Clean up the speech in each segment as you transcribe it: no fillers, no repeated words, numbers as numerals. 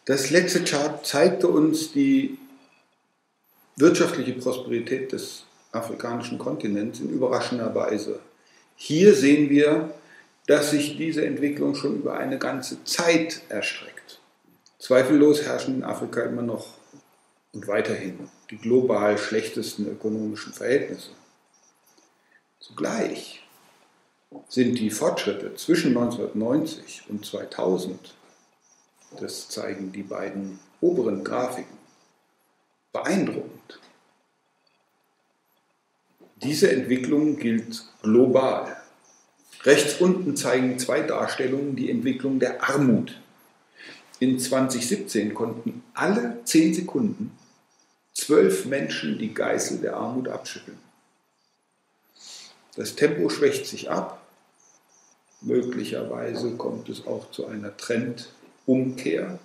Das letzte Chart zeigte uns die wirtschaftliche Prosperität des afrikanischen Kontinents in überraschender Weise. Hier sehen wir, dass sich diese Entwicklung schon über eine ganze Zeit erstreckt. Zweifellos herrschen in Afrika immer noch und weiterhin die global schlechtesten ökonomischen Verhältnisse. Zugleich sind die Fortschritte zwischen 1990 und 2000, das zeigen die beiden oberen Grafiken, beeindruckend. Diese Entwicklung gilt global. Rechts unten zeigen zwei Darstellungen die Entwicklung der Armut. In 2017 konnten alle 10 Sekunden 12 Menschen die Geißel der Armut abschütteln. Das Tempo schwächt sich ab. Möglicherweise kommt es auch zu einer Trendumkehr,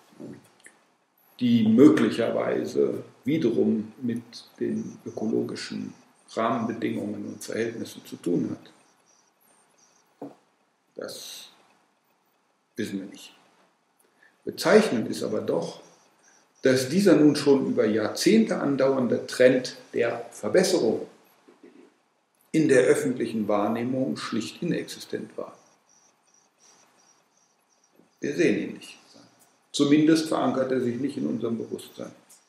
die möglicherweise wiederum mit den ökologischen Rahmenbedingungen und Verhältnissen zu tun hat. Das wissen wir nicht. Bezeichnend ist aber doch, dass dieser nun schon über Jahrzehnte andauernde Trend der Verbesserung in der öffentlichen Wahrnehmung schlicht inexistent war. Wir sehen ihn nicht. Zumindest verankert er sich nicht in unserem Bewusstsein.